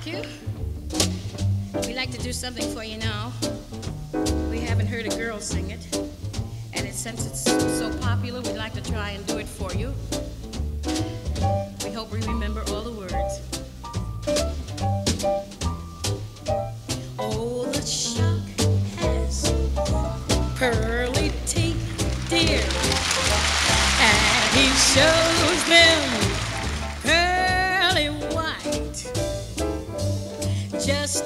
Thank you. We'd like to do something for you now. We haven't heard a girl sing it. And since it's so popular, we'd like to try and do it for you. We hope we remember all the words. Oh, the shark has pearly teeth, dear, and he shows them pearly white, just